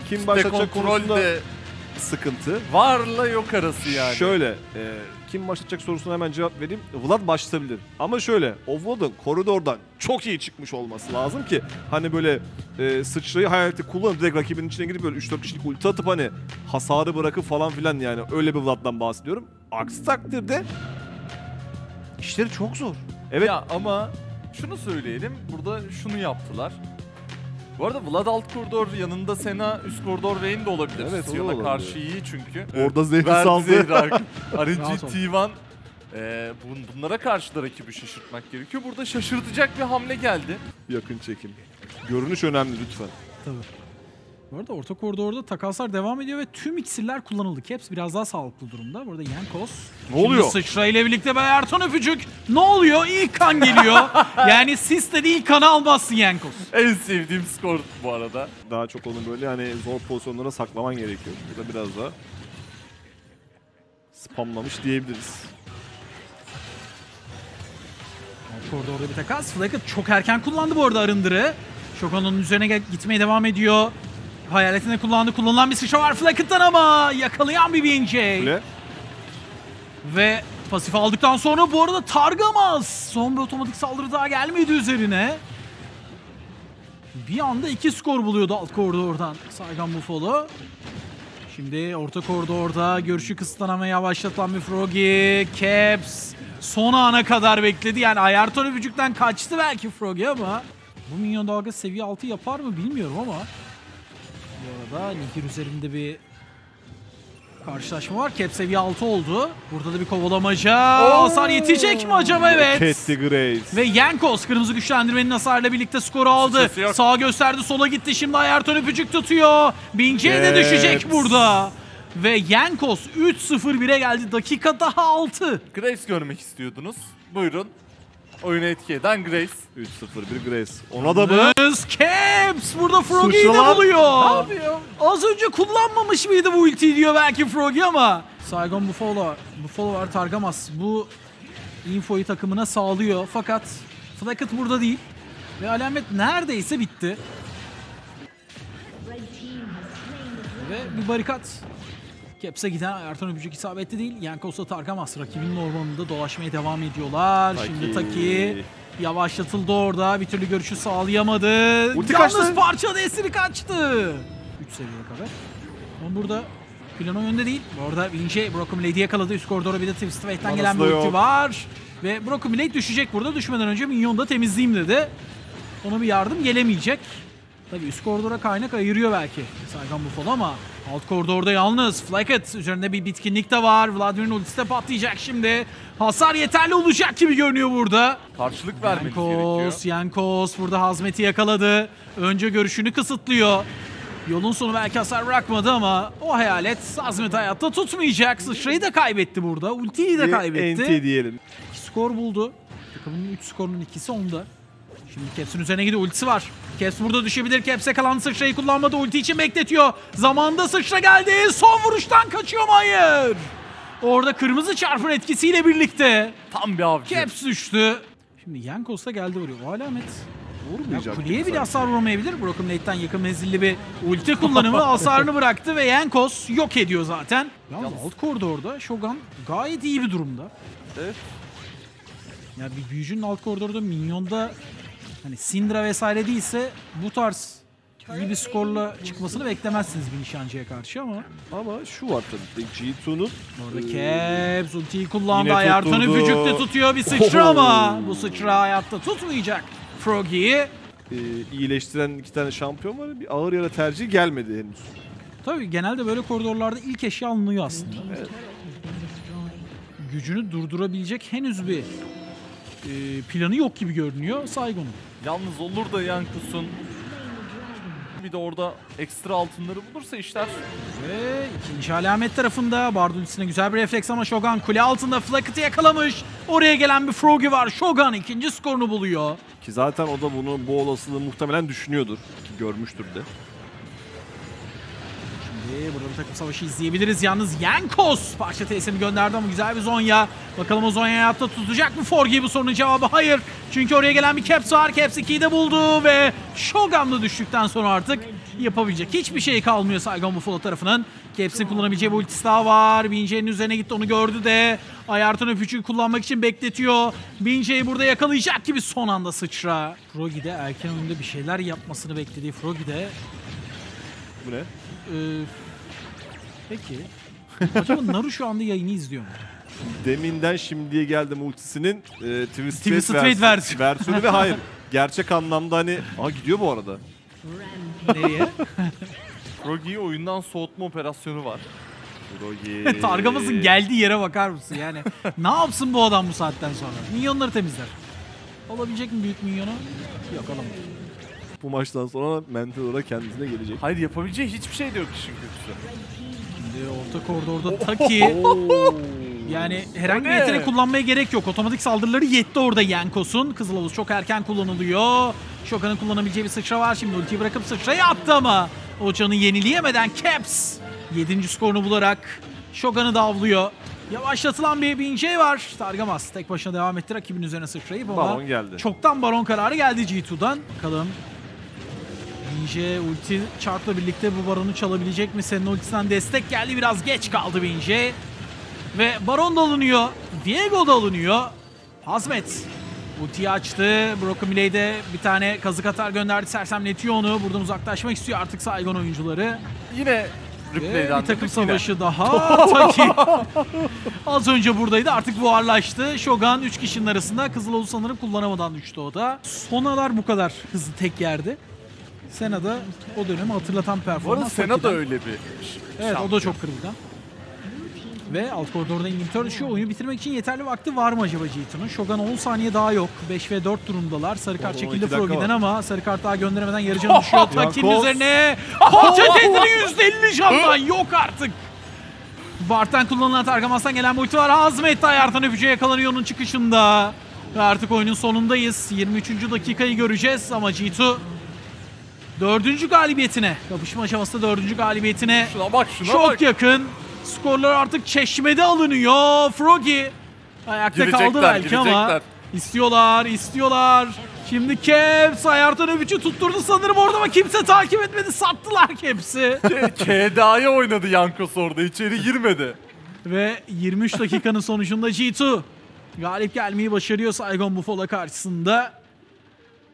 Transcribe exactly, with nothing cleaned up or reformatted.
kim başlatacak konusunda de sıkıntı. Varla yok arası yani. Şöyle, e, kim başlatacak sorusuna hemen cevap vereyim. Vlad başlatabilir. Ama şöyle, o Vlad'ın koridordan çok iyi çıkmış olması lazım ki hani böyle e, sıçrayı hayaleti kullanıp direkt rakibinin içine girip böyle üç dört kişilik ulti atıp hani hasarı bırakıp falan filan, yani öyle bir Vlad'dan bahsediyorum. Aksi takdirde işleri çok zor. Evet. Ya ama şunu söyleyelim, burada şunu yaptılar. Bu arada Vlad alt koridor, yanında Senna üst koridor Vayne de olabilir. Evet, o Sion'a olabilir. karşı iyi çünkü. Orada zehri Verdi saldı. zehri R N G Rahat ol. T bir e, bun, bunlara karşı da rakibi şaşırtmak gerekiyor. Burada şaşırtacak bir hamle geldi. Yakın çekim. Görünüş önemli lütfen. Tabii. Bu arada orta koridorda takaslar devam ediyor ve tüm iksirler kullanıldı. Caps biraz daha sağlıklı durumda. Burada Jankos. Ne oluyor? Şimdi sıçra ile birlikte Ertan öpücük. Ne oluyor? İlk kan geliyor. Yani sis de değil, kanı almazsın Jankos. En sevdiğim skor bu arada. Daha çok onu böyle hani zor pozisyonlara saklaman gerekiyor. Burada biraz daha spamlamış diyebiliriz. Alt koridorda bir takas. Flacket çok erken kullandı bu arada arındırı. Shogun'un üzerine gitmeye devam ediyor. Hayaletinde kullandı. Kullanılan bir sıçra var Flackett'tan ama yakalayan bir B N J. Öyle. Ve pasif aldıktan sonra bu arada Targamaz. Son bir otomatik saldırı daha gelmedi üzerine. Bir anda iki skor buluyordu alt koridordan Saigon Buffalo. Şimdi orta koridorda görüşü kısıtlanan ve yavaşlatılan bir Froggy. Caps son ana kadar bekledi. Yani Ayarton öpücükten kaçtı belki Froggy ama bu minyon dalga seviye altı yapar mı bilmiyorum ama bu arada Nihir üzerinde bir karşılaşma var. Cap seviye altı oldu. Burada da bir kovalamaca. Hasar yetecek mi acaba? Evet. Catty Grace. Ve Jankos kırmızı güçlendirmenin hasarıyla birlikte skoru aldı. Sağa gösterdi, sola gitti. Şimdi Ayarton öpücük tutuyor. Bince de düşecek burada. Ve Jankos üç sıfır bire geldi. Dakika daha altı. Grace görmek istiyordunuz. Buyurun. Oyunu etki eden Grace. üç sıfır bir Grace. Ona da mı? Caps burada Froggy'yi de Suçlular. buluyor. Ne yapıyor? Az önce kullanmamış mıydı bu ultiyi diyor belki Froggy ama. Saigon Buffalo, Buffalo var Targamas. Bu infoyu takımına sağlıyor fakat Flacket burada değil. Ve alamet neredeyse bitti. Ve bir barikat. Caps'e giden Ertan öpücük isabetli değil. Jankos'la Targamas rakibinin ormanında dolaşmaya devam ediyorlar. Taki. Şimdi Taki yavaşlatıldı orada. Bir türlü görüşü sağlayamadı. Ulti Yalnız kaçtı. parçada esiri kaçtı. üç seviyeye kadar. Ama burada planın önünde değil. Bu arada Vinci Broken Blade'i yakaladı. Üst koridora bir de Twisted Fate'den gelen bir Manası da ulti yok. var. Ve Broken Blade düşecek burada. Düşmeden önce minyonu da temizleyeyim dedi. Ona bir yardım gelemeyecek. Tabii üst koridora kaynak ayırıyor belki Saigon Buffalo ama alt koridorda yalnız Flacket üzerinde bir bitkinlik de var. Vladimir'in ultisi de patlayacak şimdi. Hasar yeterli olacak gibi görünüyor burada. Karşılık vermemiz gerekiyor. Jankos, Jankos burada Hazmet'i yakaladı. Önce görüşünü kısıtlıyor. Yolun sonu belki hasar bırakmadı ama o hayalet Hazmet hayatta tutmayacak. Sıçrayı da kaybetti burada. Ultiyi de kaybetti. N T diyelim. İki skor buldu. Takımın üç skorunun ikisi onda. Şimdi Caps'in üzerine gidiyor. Ultisi var. Caps burada düşebilir. Caps'e kalan sıçrayı kullanmadı. Ulti için bekletiyor. Zamanında sıçra geldi. Son vuruştan kaçıyor mu? Hayır. Orada kırmızı çarpın etkisiyle birlikte Tam bir avcı. Caps düştü. Şimdi Jankos da geldi vuruyor. O alamet. Vurmayacak. Ya kuleye bile sanki. hasar vurmayabilir. Broken Blade'den yakın menzilli bir ulti kullanımı hasarını bıraktı ve Jankos yok ediyor zaten. Yalnız alt koridorda Shogun gayet iyi bir durumda. Evet. Ya bir büyücünün alt koridorda minyonda hani Syndra vesaire değilse bu tarz iyi bir skorla çıkmasını beklemezsiniz bir nişancıya karşı ama. Ama şu var tabii ki G iki'nin Orada Caps ultiyi kullandı. Yine Ayarton tutturdu. öpücük de tutuyor bir sıçra Oho. ama bu sıçra hayatta tutmayacak Froggy'yi. e, iyileştiren iki tane şampiyon var. Bir ağır yara tercihi gelmedi henüz. Tabii genelde böyle koridorlarda ilk eşya alınıyor aslında. Evet. Gücünü durdurabilecek henüz bir e, planı yok gibi görünüyor Saigon'un. Yalnız olur da Jankos'un bir de orada ekstra altınları bulursa işler. Ve ikinci alamet tarafında Bard ultisine güzel bir refleks ama Shogun kule altında Flacket'i yakalamış. Oraya gelen bir Froggy var. Shogun ikinci skorunu buluyor. Ki zaten o da bunu bu olasılığı muhtemelen düşünüyordur. Ki görmüştür de. Şimdi burada bir takım savaşı izleyebiliriz. Yalnız Jankos parça tesisini gönderdi ama güzel bir Zonya. Bakalım o Zonya hayatta tutacak mı Froggy? Bu sorunun cevabı hayır. Çünkü oraya gelen bir Caps var. Caps ikiyi de buldu ve Shogun'la düştükten sonra artık yapabilecek hiçbir şey kalmıyor Saigon Buffalo tarafının. Caps'in kullanabileceği bir ultisi daha var. Binje'nin üzerine gitti, onu gördü de Ayart'ın öpücüğü kullanmak için bekletiyor. Binje'yi burada yakalayacak gibi son anda sıçra. Froggy de erken oyunda bir şeyler yapmasını beklediği Froggy de Bu ne? Ee, peki. Acaba Naru şu anda yayını izliyor mu? Deminden şimdiye geldim ultisinin e, Twist Twist Straight Straight vers- versiyonu ve hayır. Gerçek anlamda hani... Aa gidiyor bu arada. Nereye? Froggy'yi oyundan soğutma operasyonu var. Froggy. Targamızın geldiği yere bakar mısın? Yani ne yapsın bu adam bu saatten sonra? Minyonları temizler. Alabilecek mi büyük minyonu? Yok alamam. Bu maçtan sonra mental olarak kendisine gelecek. Hayır, yapabileceği hiçbir şey de yok işin kötüsü. Şimdi orta koridorda Taki. Yani herhangi bir O ne? yetenek kullanmaya gerek yok. Otomatik saldırıları yetti orada Yankos'un. Kızıl Havuz çok erken kullanılıyor. Shogun'un kullanabileceği bir sıçra var. Şimdi ultiyi bırakıp sıçrayı attı ama o canı yenileyemeden Caps yedinci skorunu bularak Shogun'u da avlıyor. Yavaşlatılan bir Binjay var. Targamas tek başına devam etti rakibin üzerine sıçrayıp ama Baron geldi. çoktan baron kararı geldi G iki'den. Bakalım Binjay ulti çarpla birlikte bu baronu çalabilecek mi? Senin ultisinden destek geldi. Biraz geç kaldı Binjay. Ve baron da alınıyor. Viego da alınıyor. Hazmet ultiyi açtı. Broken Milley'de bir tane kazık atar gönderdi. Sersemletiyor onu. Buradan uzaklaşmak istiyor artık Saigon oyuncuları. Yine Ve replay'den bir takım döndük yine. savaşı daha. Taki az önce buradaydı. Artık buharlaştı. Shogun üç kişinin arasında. Kızıl Havuz sanırım kullanamadan düştü o da. Sonalar bu kadar hızlı tek yerdi. Sena'da o dönemi hatırlatan Bu performans. arada Sena da Taki'den. öyle bir Evet, o şampiyon. da çok kırılgan. Ve alt koridorda inhibitor düşüyor. Oyunu bitirmek için yeterli vakti var mı acaba G iki'nin? Shogun on saniye daha yok. beş ve dört durumdalar. Sarı kart Oğlum, çekildi iki dakika Froggy'den var. ama sarı kart daha gönderemeden yarı canı düşüyor. Taki'nin Yankos. üzerine parça tediri yüzde elli candan yok artık. Bart'tan kullanılan Targamas'tan gelen bir ulti var. Hazmet Ayartan öpücüğe yakalanıyor onun çıkışında. Ve artık oyunun sonundayız. yirmi üçüncü dakikayı göreceğiz ama G iki dördüncü galibiyetine, kapışma aşamasında dördüncü galibiyetine Şuna bak, şuna çok bak. yakın. Skorlar artık çeşmede alınıyor. Froggy ayakta Girecekler, kaldı belki ama girecekler. istiyorlar, istiyorlar. Şimdi Caps Ayartan öpücü tutturdu sanırım orada ama kimse takip etmedi. Sattılar Caps'i. K D A'ya oynadı Yankos orada, içeri girmedi. Ve yirmi üç dakikanın sonucunda G iki galip gelmeyi başarıyor Saigon Buffalo karşısında.